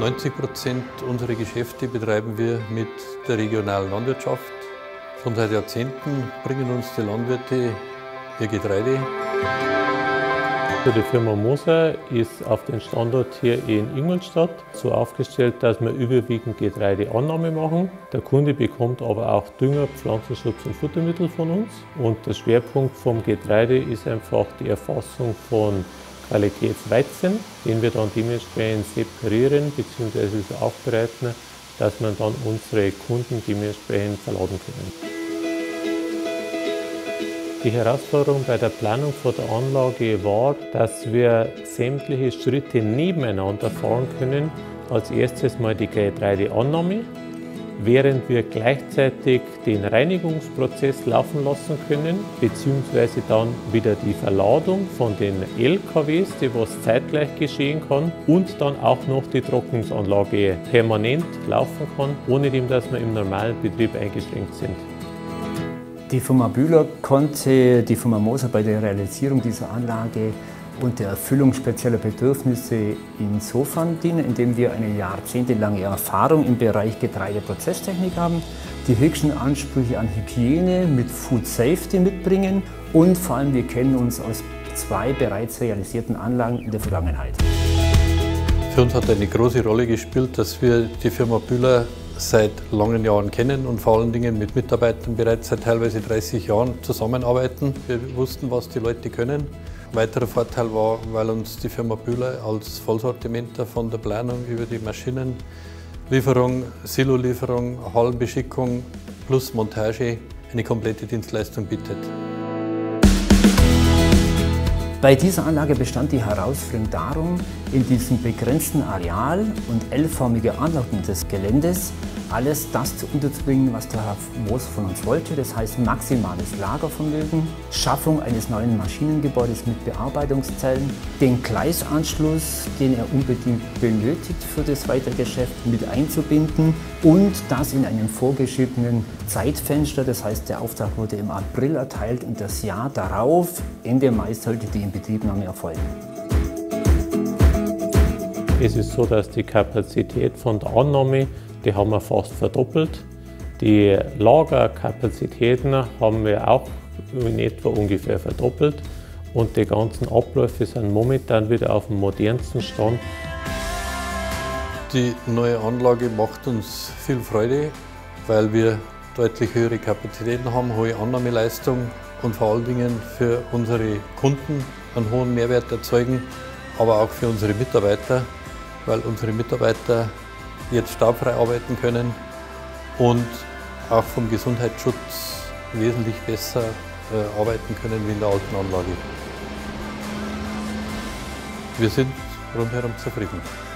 90% unserer Geschäfte betreiben wir mit der regionalen Landwirtschaft. Schon seit Jahrzehnten bringen uns die Landwirte ihr Getreide. Die Firma Moser ist auf den Standort hier in Ingolstadt so aufgestellt, dass wir überwiegend Getreideannahme machen. Der Kunde bekommt aber auch Dünger, Pflanzenschutz und Futtermittel von uns. Und der Schwerpunkt vom Getreide ist einfach die Erfassung von Qualitätsweizen, den wir dann dementsprechend separieren bzw. so aufbereiten, dass wir dann unsere Kunden dementsprechend verladen können. Die Herausforderung bei der Planung von der Anlage war, dass wir sämtliche Schritte nebeneinander fahren können. Als erstes mal die Getreideannahme, während wir gleichzeitig den Reinigungsprozess laufen lassen können, beziehungsweise dann wieder die Verladung von den LKWs, die was zeitgleich geschehen kann, und dann auch noch die Trocknungsanlage permanent laufen kann, ohne dass wir im normalen Betrieb eingeschränkt sind. Die Firma Bühler konnte die Firma Moser bei der Realisierung dieser Anlage und der Erfüllung spezieller Bedürfnisse insofern dienen, indem wir eine jahrzehntelange Erfahrung im Bereich Getreideprozesstechnik haben, die höchsten Ansprüche an Hygiene mit Food Safety mitbringen und vor allem wir kennen uns aus 2 bereits realisierten Anlagen in der Vergangenheit. Für uns hat eine große Rolle gespielt, dass wir die Firma Bühler seit langen Jahren kennen und vor allen Dingen mit Mitarbeitern bereits seit teilweise 30 Jahren zusammenarbeiten. Wir wussten, was die Leute können. Ein weiterer Vorteil war, weil uns die Firma Bühler als Vollsortimenter von der Planung über die Maschinenlieferung, Silolieferung, Hallenbeschickung plus Montage eine komplette Dienstleistung bietet. Bei dieser Anlage bestand die Herausforderung darum, in diesem begrenzten Areal und L-förmige Anordnung des Geländes alles das zu unterzubringen, was der Herr Moser von uns wollte. Das heißt maximales Lagervermögen, Schaffung eines neuen Maschinengebäudes mit Bearbeitungszellen, den Gleisanschluss, den er unbedingt benötigt für das Weitergeschäft, mit einzubinden und das in einem vorgeschriebenen Zeitfenster. Das heißt, der Auftrag wurde im April erteilt und das Jahr darauf, Ende Mai, sollte die Inbetriebnahme erfolgen. Es ist so, dass die Kapazität von der Annahme, die haben wir fast verdoppelt. Die Lagerkapazitäten haben wir auch in etwa ungefähr verdoppelt. Und die ganzen Abläufe sind momentan wieder auf dem modernsten Stand. Die neue Anlage macht uns viel Freude, weil wir deutlich höhere Kapazitäten haben, hohe Annahmeleistung und vor allen Dingen für unsere Kunden einen hohen Mehrwert erzeugen, aber auch für unsere Mitarbeiter, weil unsere Mitarbeiter jetzt staubfrei arbeiten können und auch vom Gesundheitsschutz wesentlich besser arbeiten können wie in der alten Anlage. Wir sind rundherum zufrieden.